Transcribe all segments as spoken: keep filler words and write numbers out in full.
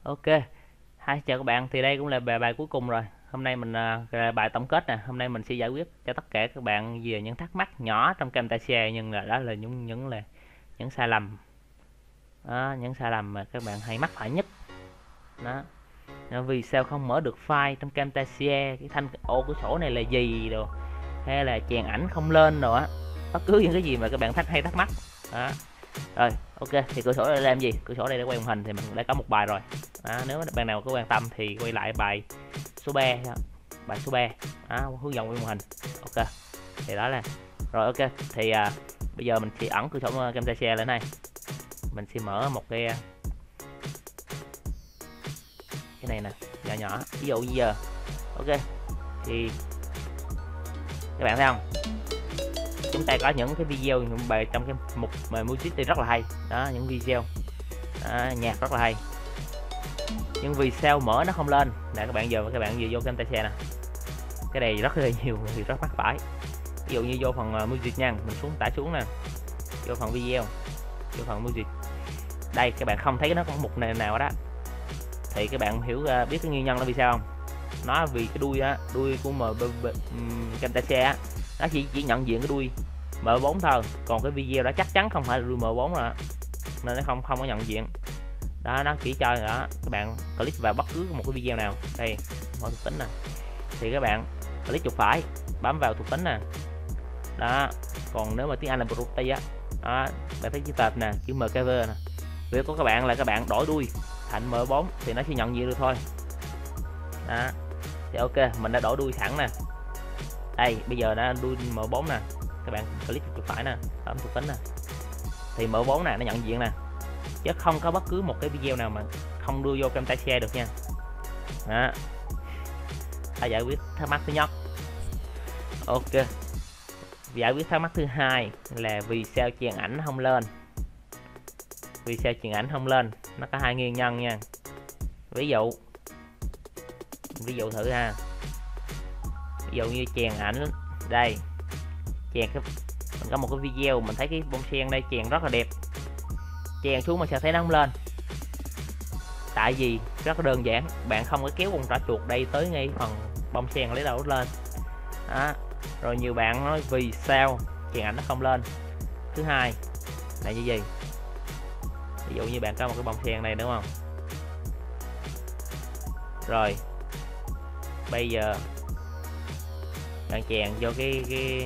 Ok, hai chào các bạn, thì đây cũng là bài bài cuối cùng rồi. Hôm nay mình à, là bài tổng kết nè, hôm nay mình sẽ giải quyết cho tất cả các bạn về những thắc mắc nhỏ trong Camtasia, nhưng là đó là những những là những sai lầm, đó, những sai lầm mà các bạn hay mắc phải nhất. Đó, Nó vì sao không mở được file trong Camtasia, cái thanh ô của sổ này là gì đồ, hay là chèn ảnh không lên đồ á, bất cứ những cái gì mà các bạn thắc hay thắc mắc. Đó. Rồi, ok, thì cửa sổ đây làm gì? Cửa sổ đây để quay màn hình thì mình đã có một bài rồi. Đó, nếu bạn nào có quan tâm thì quay lại bài số ba, bài số ba, đó, hướng dẫn quay màn hình. Ok, thì đó là rồi. Ok, thì à, bây giờ mình sẽ ẩn cửa sổ Camtasia lên này. Mình sẽ mở một cái cái này nè, nhỏ nhỏ. Ví dụ như giờ, ok, thì các bạn thấy không? Chúng ta có những cái video, những bài trong cái mục mà music thì rất là hay. Đó, những video, đó, nhạc rất là hay, nhưng vì sao mở nó không lên nè các bạn. Giờ các bạn vừa vô Camtasia nè, cái này rất là nhiều người rất mắc phải. Ví dụ như vô phần uh, music nha, mình xuống tải xuống nè, vô phần video, vô phần music, đây các bạn không thấy nó có mục này nào đó, thì các bạn hiểu uh, biết cái nguyên nhân là vì sao không? Nó vì cái đuôi á, đuôi của M Camtasia á, nó chỉ chỉ nhận diện cái đuôi M bốn thôi, còn cái video đó chắc chắn không phải là đuôi M bốn rồi, nên nó không không có nhận diện. Đó, nó chỉ cho đó các bạn click vào bất cứ một cái video nào. Đây, mở thuộc tính nè, thì các bạn click chuột phải bấm vào thuộc tính nè. Đó, còn nếu mà tiếng Anh là property á, đó, bạn thấy chữ tệp nè, chữ M cover nè, việc của các bạn là các bạn đổi đuôi thành M bốn thì nó sẽ nhận diện được thôi. Đó, thì ok, mình đã đổi đuôi sẵn nè. Đây, bây giờ đã đuôi M bốn nè, các bạn click chuột phải nè, bấm thuộc tính nè, thì M bốn nè, nó nhận diện nè, chứ không có bất cứ một cái video nào mà không đưa vô Camtasia được nha. Đó, ta giải quyết thắc mắc thứ nhất. Ok, giải quyết thắc mắc thứ hai là vì sao chèn ảnh không lên. Vì sao chèn ảnh không lên, nó có hai nguyên nhân nha. Ví dụ ví dụ thử ha, ví dụ như chèn ảnh đây, chèn cái mình có một cái video, mình thấy cái bông sen đây chèn rất là đẹp, chèn xuống mà sao thấy nó không lên? Tại vì rất là đơn giản, bạn không có kéo con trỏ chuột đây tới ngay phần bông sen lấy đầu lên. Đó, rồi nhiều bạn nói vì sao chèn ảnh nó không lên. Thứ hai là như gì? Ví dụ như bạn có một cái bông sen này đúng không? Rồi bây giờ bạn chèn vô cái cái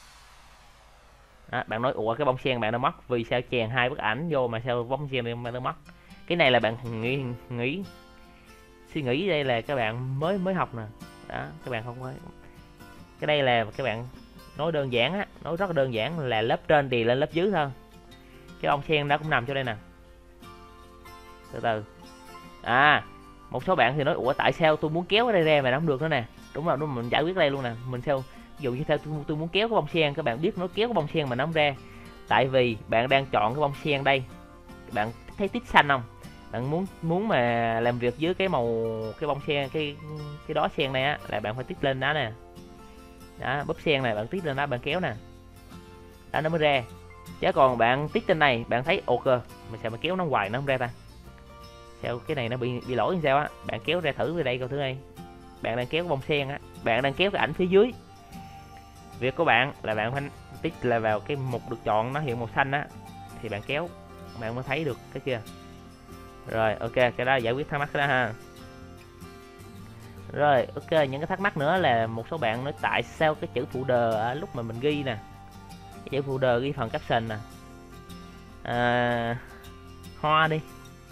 đó, bạn nói ủa cái bông sen bạn đã mất, vì sao chèn hai bức ảnh vô mà sao bông sen bạn đã mất? Cái này là bạn nghĩ nghĩ suy nghĩ đây là các bạn mới mới học nè. Đó, các bạn không có, cái đây là các bạn nói đơn giản á, nói rất là đơn giản là lớp trên thì lên lớp dưới thôi. Cái bông sen nó cũng nằm chỗ đây nè. Từ từ, à một số bạn thì nói ủa tại sao tôi muốn kéo cái đây ra mà nó không được nữa nè. Đúng rồi, đúng rồi, mình giải quyết đây luôn nè. Mình sao ví dụ như theo tôi, tôi muốn kéo cái bông sen, các bạn biết nó kéo cái bông sen mà nó không ra, tại vì bạn đang chọn cái bông sen đây, bạn thấy tích xanh không? Bạn muốn muốn mà làm việc với cái màu cái bông sen, cái cái đó sen này á, là bạn phải tích lên đó nè. Đó, búp sen này bạn tích lên đó, bạn kéo nè, đó nó mới ra. Chứ còn bạn tích trên này, bạn thấy ok mình sao mà kéo nó hoài nó không ra ta, sao cái này nó bị bị lỗi như sao á. Bạn kéo ra thử về đây coi thử đây, bạn đang kéo cái bông sen á, bạn đang kéo cái ảnh phía dưới. Việc của bạn là bạn phải tích là vào cái mục được chọn, nó hiện màu xanh á, thì bạn kéo bạn mới thấy được cái kia. Rồi ok, cái đó giải quyết thắc mắc đó ha. Rồi ok, những cái thắc mắc nữa là một số bạn nói tại sao cái chữ phụ đề lúc mà mình ghi nè, cái chữ phụ đề ghi phần caption nè, à, hoa đi,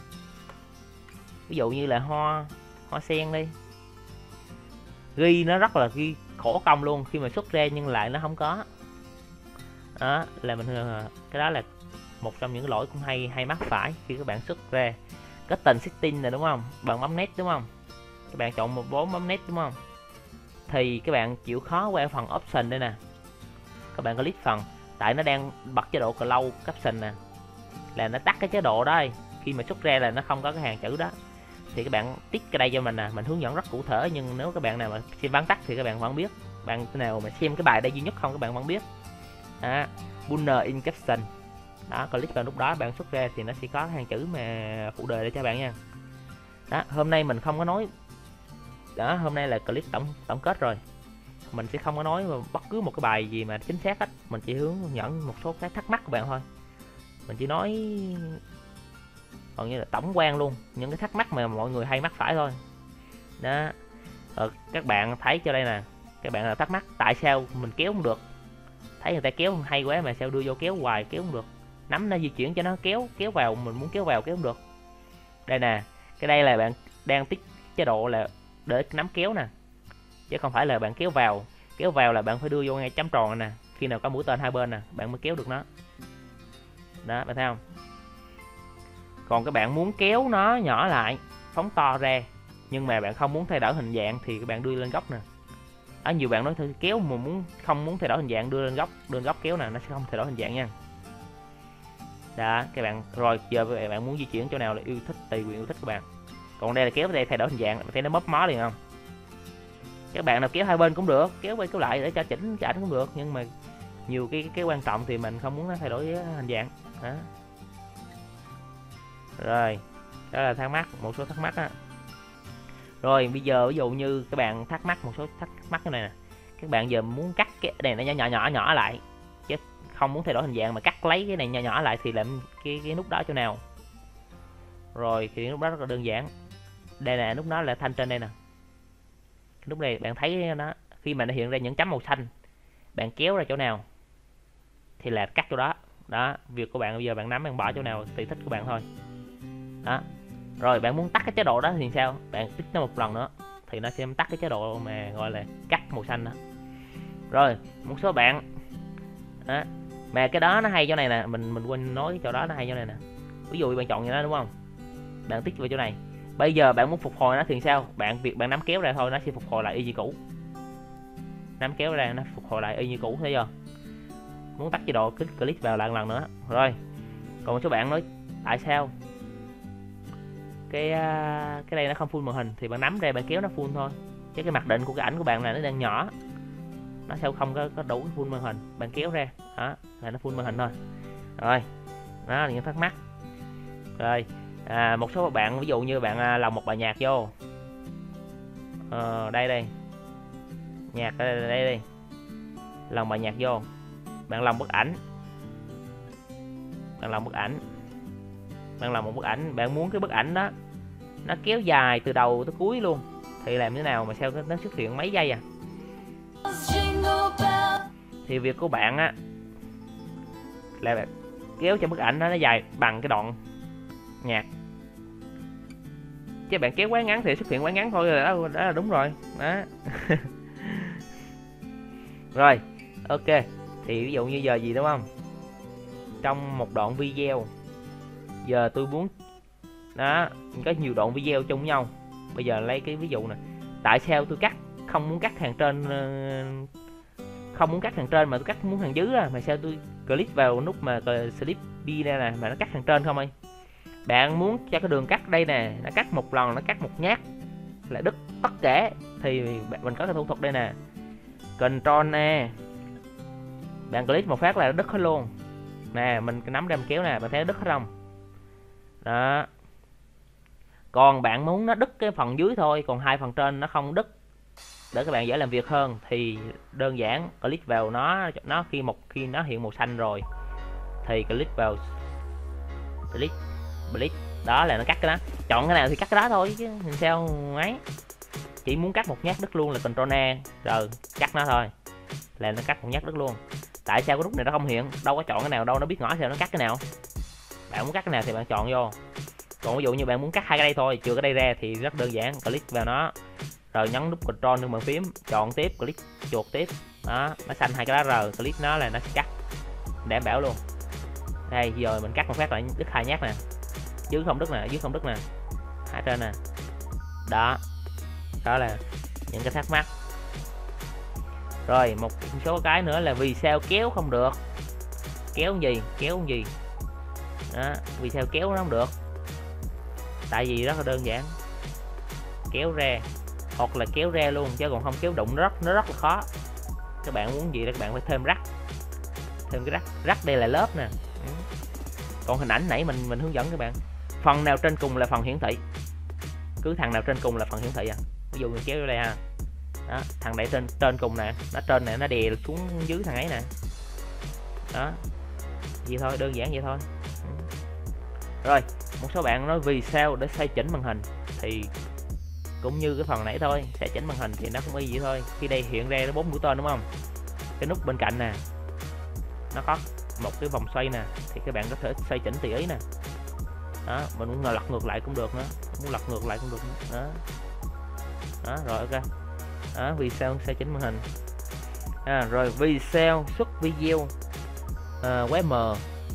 ví dụ như là hoa hoa sen đi, ghi nó rất là ghi khổ công luôn, khi mà xuất ra nhưng lại nó không có. Đó là mình, cái đó là một trong những lỗi cũng hay hay mắc phải khi các bạn xuất ra. Cái tình setting này đúng không, bạn bấm nét đúng không, các bạn chọn một bốn bấm nét đúng không, thì các bạn chịu khó qua phần option đây nè, các bạn click phần, tại nó đang bật chế độ close caption nè, là nó tắt cái chế độ đó, khi mà xuất ra là nó không có cái hàng chữ đó, thì các bạn tích cái đây cho mình nè, mình hướng dẫn rất cụ thể, nhưng nếu các bạn nào mà xem vắn tắt thì các bạn vẫn biết, bạn nào mà xem cái bài đây duy nhất không các bạn vẫn biết. Đó, banner in caption, đó click vào lúc đó bạn xuất ra thì nó sẽ có hàng chữ mà phụ đề để cho bạn nha. Đó, hôm nay mình không có nói, đó hôm nay là clip tổng tổng kết rồi, mình sẽ không có nói bất cứ một cái bài gì mà chính xác hết, mình chỉ hướng dẫn một số cái thắc mắc của bạn thôi, mình chỉ nói còn như là tổng quan luôn những cái thắc mắc mà mọi người hay mắc phải thôi. Đó, ờ, các bạn thấy cho đây nè, các bạn là thắc mắc tại sao mình kéo không được, thấy người ta kéo hay quá mà sao đưa vô kéo hoài kéo không được, nắm nó di chuyển cho nó kéo kéo vào, mình muốn kéo vào kéo không được. Đây nè, cái đây là bạn đang tích chế độ là để nắm kéo nè, chứ không phải là bạn kéo vào. Kéo vào là bạn phải đưa vô ngay chấm tròn nè, khi nào có mũi tên hai bên nè bạn mới kéo được nó. Đó, bạn thấy không? Còn các bạn muốn kéo nó nhỏ lại, phóng to ra, nhưng mà bạn không muốn thay đổi hình dạng thì các bạn đưa lên góc nè. Ở nhiều bạn nói thôi kéo mà muốn không muốn thay đổi hình dạng đưa lên góc, đưa lên góc kéo nè, nó sẽ không thay đổi hình dạng nha. Đó, các bạn rồi giờ các bạn muốn di chuyển chỗ nào là yêu thích, tùy quyền yêu thích các bạn. Còn đây là kéo đây thay đổi hình dạng, thấy nó mấp mó liền không? Các bạn nào kéo hai bên cũng được, kéo quay kéo lại để cho chỉnh chỉnh cũng được, nhưng mà nhiều cái cái quan trọng thì mình không muốn nó thay đổi hình dạng. Đó. Rồi, đó là thắc mắc, một số thắc mắc á. Rồi bây giờ ví dụ như các bạn thắc mắc một số thắc mắc cái này nè, các bạn giờ muốn cắt cái này nó nhỏ nhỏ nhỏ lại, chứ không muốn thay đổi hình dạng mà cắt lấy cái này nhỏ nhỏ lại thì làm cái cái nút đó chỗ nào? Rồi thì nút đó rất là đơn giản, đây nè, nút nó là thanh trên đây nè, cái nút này bạn thấy nó khi mà nó hiện ra những chấm màu xanh, bạn kéo ra chỗ nào thì là cắt chỗ đó. Đó, việc của bạn bây giờ bạn nắm bạn bỏ chỗ nào tùy thích của bạn thôi. Đó. Rồi bạn muốn tắt cái chế độ đó thì sao? Bạn tích nó một lần nữa thì nó sẽ tắt cái chế độ mà gọi là cắt màu xanh đó. Rồi, một số bạn đó, mà cái đó nó hay chỗ này nè, mình mình quên nói cái chỗ đó nó hay chỗ này nè. Ví dụ bạn chọn như đó đúng không? Bạn tích vào chỗ này. Bây giờ bạn muốn phục hồi nó thì sao? Bạn việc bạn nắm kéo ra thôi nó sẽ phục hồi lại y như cũ. Nắm kéo ra nó phục hồi lại y như cũ, thấy chưa? Muốn tắt chế độ click click vào lại một lần nữa. Rồi. Còn một số bạn nói tại sao cái cái đây nó không full màn hình thì bạn nắm ra bạn kéo nó full thôi, chứ cái mặc định của cái ảnh của bạn là nó đang nhỏ, nó sao không có, có đủ full màn hình, bạn kéo ra đó là nó full màn hình thôi. Rồi đó là những thắc mắc. Rồi à, một số bạn ví dụ như bạn lồng một bài nhạc vô, ờ, đây đây nhạc đây đây, đây. Lồng bài nhạc vô, bạn lồng bức ảnh, bạn lồng bức ảnh bạn làm một bức ảnh, bạn muốn cái bức ảnh đó nó kéo dài từ đầu tới cuối luôn thì làm thế nào mà sao nó xuất hiện mấy giây à? Thì việc của bạn á là bạn kéo cho bức ảnh đó nó dài bằng cái đoạn nhạc, chứ bạn kéo quá ngắn thì xuất hiện quá ngắn thôi, đó, đó là đúng rồi đó. Rồi ok, thì ví dụ như giờ gì đúng không, trong một đoạn video giờ tôi muốn đó có nhiều đoạn video chung với nhau. Bây giờ lấy cái ví dụ nè, tại sao tôi cắt không muốn cắt hàng trên, không muốn cắt hàng trên mà tôi cắt muốn hàng dưới á, mà sao tôi click vào nút mà slip bi đây nè mà nó cắt hàng trên không ơi? Bạn muốn cho cái đường cắt đây nè nó cắt một lần, nó cắt một nhát là đứt tất cả thì mình có cái thủ thuật đây nè, Ctrl nè, bạn click một phát là nó đứt hết luôn nè, mình nắm ra mình kéo nè, bạn thấy nó đứt hết không? Đó. Còn bạn muốn nó đứt cái phần dưới thôi, còn hai phần trên nó không đứt, để các bạn dễ làm việc hơn thì đơn giản click vào nó, nó khi một khi nó hiện màu xanh rồi thì click vào click click đó là nó cắt cái đó, chọn cái nào thì cắt cái đó thôi chứ làm sao ấy. Chỉ muốn cắt một nhát đứt luôn là Ctrl A rồi cắt nó thôi là nó cắt một nhát đứt luôn. Tại sao cái nút này nó không hiện, đâu có chọn cái nào đâu, nó biết ngỏ sao nó cắt cái nào. Bạn muốn cắt cái nào thì bạn chọn vô. Còn ví dụ như bạn muốn cắt hai cái đây thôi, trừ cái đây ra thì rất đơn giản, click vào nó rồi nhấn nút Ctrl trên bàn phím, chọn tiếp, click chuột tiếp đó, nó xanh hai cái đó rồi click nó là nó sẽ cắt, đảm bảo luôn. Đây giờ mình cắt một phát lại đứt hai nhát nè, dưới không đứt nè, dưới không đứt nè, hai trên nè. Đó, đó là những cái thắc mắc. Rồi một số cái nữa là vì sao kéo không được, kéo gì kéo gì đó, vì sao kéo nó không được, tại vì rất là đơn giản, kéo ra hoặc là kéo ra luôn chứ còn không kéo đụng nó rất nó rất là khó. Các bạn muốn gì đó các bạn phải thêm rắc, thêm cái rắc rắc đây là lớp nè. Còn hình ảnh nãy mình mình hướng dẫn các bạn, phần nào trên cùng là phần hiển thị, cứ thằng nào trên cùng là phần hiển thị à. Ví dụ mình kéo vô đây ha, đó thằng này trên trên cùng nè, nó trên này nó đè xuống dưới thằng ấy nè, đó vậy thôi, đơn giản vậy thôi. Rồi một số bạn nói vì sao để xoay chỉnh màn hình, thì cũng như cái phần nãy thôi, sẽ chỉnh màn hình thì nó cũng y vậy thôi. Khi đây hiện ra nó bốn mũi tên đúng không, cái nút bên cạnh nè nó có một cái vòng xoay nè, thì các bạn có thể xoay chỉnh tùy ý nè, đó mình muốn lật ngược lại cũng được nữa, muốn lật ngược lại cũng được nữa. Đó đó rồi ok, đó vì sao xoay chỉnh màn hình à, rồi vì sao xuất video à, quá mờ.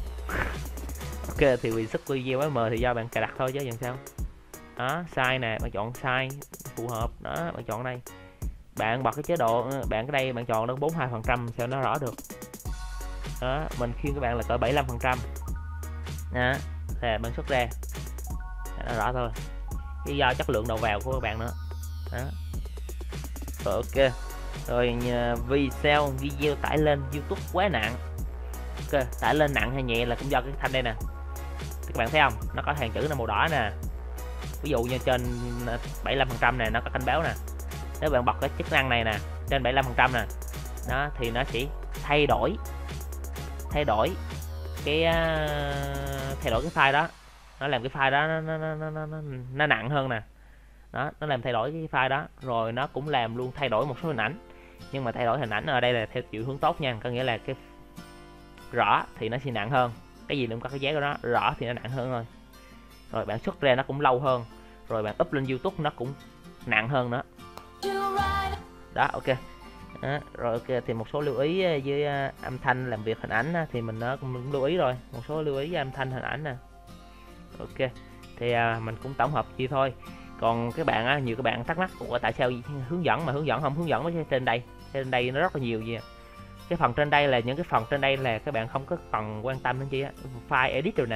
Ok thì vì xuất video quá mờ thì do bạn cài đặt thôi chứ làm sao. Đó size nè, bạn chọn size phù hợp, đó bạn chọn đây, bạn bật cái chế độ, bạn cái đây bạn chọn đến bốn mươi hai phần trăm sao nó rõ được. Đó mình khuyên các bạn là cỡ bảy mươi lăm phần trăm đó, thì bạn xuất ra nó rõ thôi, cái do chất lượng đầu vào của các bạn nữa. Đó rồi ok, rồi vì sao video tải lên YouTube quá nặng. Ok, tải lên nặng hay nhẹ là cũng do cái thanh đây nè, các bạn thấy không, nó có hàng chữ là màu đỏ nè, ví dụ như trên bảy mươi lăm phần trăm này nó có cảnh báo nè, nếu bạn bật cái chức năng này nè trên bảy mươi lăm phần trăm nè, đó thì nó chỉ thay đổi thay đổi cái uh, thay đổi cái file đó, nó làm cái file đó nó nó, nó, nó, nó, nó nặng hơn nè, đó nó làm thay đổi cái file đó, rồi nó cũng làm luôn thay đổi một số hình ảnh, nhưng mà thay đổi hình ảnh ở đây là theo chiều hướng tốt nha, có nghĩa là cái rõ thì nó sẽ nặng hơn, cái gì cũng có cái giá của nó, rõ thì nó nặng hơn thôi. Rồi bạn xuất ra nó cũng lâu hơn, rồi bạn up lên YouTube nó cũng nặng hơn nữa. Đó ok. Đó, rồi ok thì một số lưu ý với âm thanh làm việc hình ảnh thì mình cũng lưu ý rồi, một số lưu ý với âm thanh hình ảnh nè. Ok thì à, mình cũng tổng hợp chi thôi. Còn các bạn á, nhiều các bạn thắc mắc ủa tại sao hướng dẫn mà hướng dẫn không hướng dẫn với trên đây, trên đây nó rất là nhiều gì. Cái phần trên đây là những cái phần trên đây là các bạn không có phần quan tâm đến chi á, file edit rồi nè.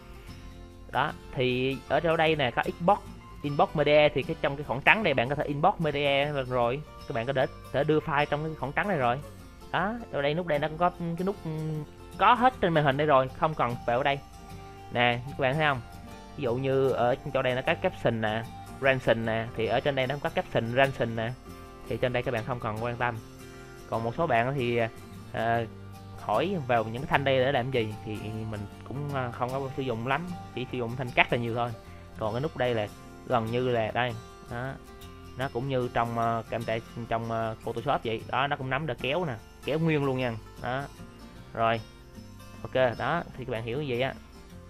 Đó thì ở đâu đây nè có inbox inbox media, thì cái trong cái khoảng trắng này bạn có thể inbox media rồi các bạn có thể, thể đưa file trong cái khoảng trắng này rồi. Đó ở đây nút đây nó cũng có cái nút có hết trên màn hình đây rồi, không cần vào ở đây nè, các bạn thấy không, ví dụ như ở chỗ đây nó có caption nè, ransom nè, thì ở trên đây nó cũng có caption ransom nè, thì trên đây các bạn không cần quan tâm. Còn một số bạn thì à, hỏi vào những cái thanh đây để làm gì thì mình cũng không có sử dụng lắm, chỉ sử dụng thanh cắt là nhiều thôi. Còn cái nút đây là gần như là đây đó, nó cũng như trong uh, Camtasia, trong uh, Photoshop vậy đó, nó cũng nắm được kéo nè, kéo nguyên luôn nha. Đó rồi ok, đó thì các bạn hiểu như vậy á.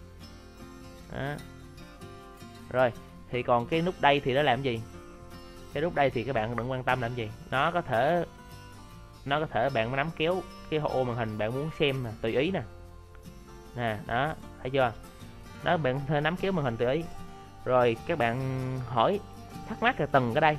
Đó. Rồi thì còn cái nút đây thì nó làm gì, cái nút đây thì các bạn đừng quan tâm làm gì, nó có thể nó có thể bạn nắm kéo cái ô màn hình bạn muốn xem nè, tùy ý nè nè, đó thấy chưa, đó bạn có thể nắm kéo màn hình tùy ý. Rồi các bạn hỏi thắc mắc là từng cái đây,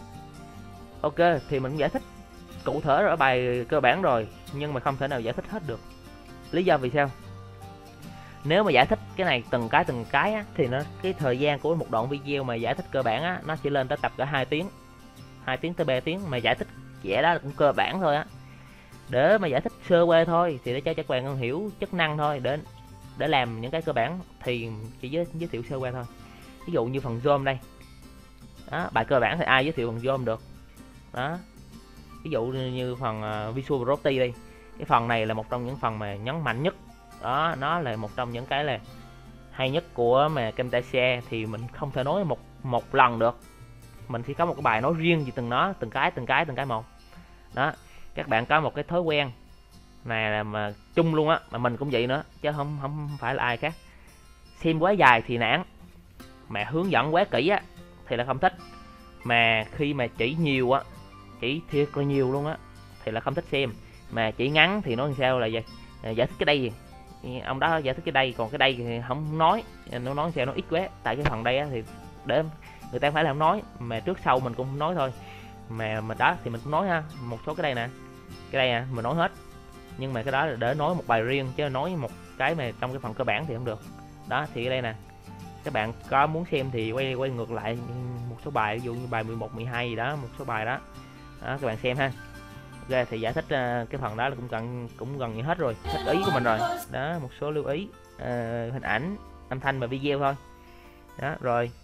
ok thì mình giải thích cụ thể ở bài cơ bản rồi, nhưng mà không thể nào giải thích hết được. Lý do vì sao, nếu mà giải thích cái này từng cái từng cái á, thì nó cái thời gian của một đoạn video mà giải thích cơ bản á, nó chỉ lên tới tập cả hai tiếng hai tiếng tới ba tiếng, mà giải thích vẽ đó cũng cơ bản thôi á, để mà giải thích sơ qua thôi thì để cho các bạn hiểu chức năng thôi, để để làm những cái cơ bản thì chỉ giới, giới thiệu sơ qua thôi. Ví dụ như phần zoom đây đó, bài cơ bản thì ai giới thiệu phần zoom được đó. Ví dụ như phần uh, visual property đi, cái phần này là một trong những phần mà nhấn mạnh nhất đó, nó là một trong những cái là hay nhất của mà Camtasia, thì mình không thể nói một một lần được, mình chỉ có một cái bài nói riêng về từng nó, từng cái từng cái từng cái một đó. Các bạn có một cái thói quen này là mà chung luôn á, mà mình cũng vậy nữa chứ không không phải là ai khác, xem quá dài thì nản, mà hướng dẫn quá kỹ á thì là không thích, mà khi mà chỉ nhiều á, chỉ thiệt là nhiều luôn á thì là không thích xem, mà chỉ ngắn thì nói sao là giải, giải thích cái đây gì ông đó giải thích cái đây, còn cái đây thì không nói, nó nói sao nó ít quá, tại cái phần đây á thì để người ta phải làm nói, mà trước sau mình cũng nói thôi, mà mình đó thì mình cũng nói ha, một số cái đây nè, cái đây nè mình nói hết, nhưng mà cái đó là để nói một bài riêng, chứ nói một cái mà trong cái phần cơ bản thì không được. Đó thì ở đây nè, các bạn có muốn xem thì quay quay ngược lại một số bài, ví dụ như bài mười một, mười hai gì đó, một số bài đó, đó các bạn xem ha. Ok thì giải thích uh, cái phần đó là cũng gần cũng gần như hết rồi, hết ý của mình rồi đó, một số lưu ý uh, hình ảnh, âm thanh và video thôi đó. Rồi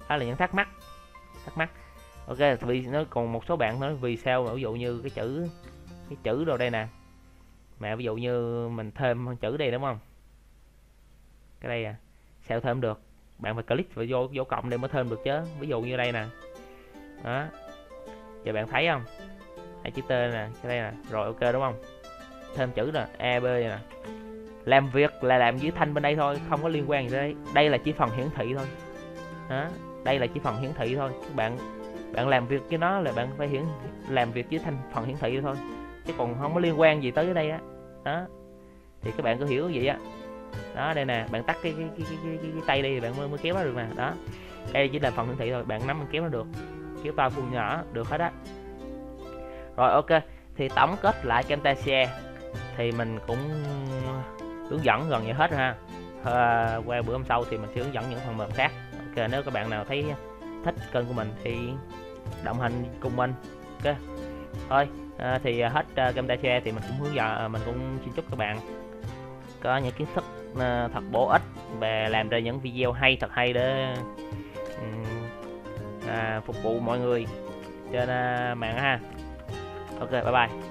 đó là những thắc mắc thắc mắc ok. Vì nó còn một số bạn nói vì sao ví dụ như cái chữ cái chữ đâu đây nè mẹ, ví dụ như mình thêm chữ đây đúng không, cái đây à sao thêm được, bạn phải click vào vô vô cộng để mới thêm được chứ. Ví dụ như đây nè đó, giờ bạn thấy không, hai chữ T nè, cái đây nè, rồi ok đúng không, thêm chữ nè A B nè, làm việc là làm dưới thanh bên đây thôi, không có liên quan gì đây, đây là chỉ phần hiển thị thôi đó, đây là chỉ phần hiển thị thôi. Các bạn bạn làm việc với nó là bạn phải hiển làm việc với thanh phần hiển thị thôi, chứ còn không có liên quan gì tới cái đây á đó. Thì các bạn cứ hiểu vậy á đó. Đây nè, bạn tắt cái cái cái cái, cái, cái, cái tay đi bạn mới, mới kéo nó được nè đó. Đây chỉ là phần hiển thị thôi, bạn nắm bạn kéo nó được, kéo to full nhỏ được hết á. Rồi ok, thì tổng kết lại Camtasia thì mình cũng hướng dẫn gần như hết rồi ha. À, qua bữa hôm sau thì mình sẽ hướng dẫn những phần mềm khác. Ok, nếu các bạn nào thấy thích kênh của mình thì đồng hành cùng mình. Ok thôi, à, thì hết uh, Camtasia thì mình cũng hướng dẫn, uh, mình cũng xin chúc các bạn có những kiến thức uh, thật bổ ích và làm ra những video hay thật hay để um, uh, phục vụ mọi người trên uh, mạng ha. Ok, bye bye.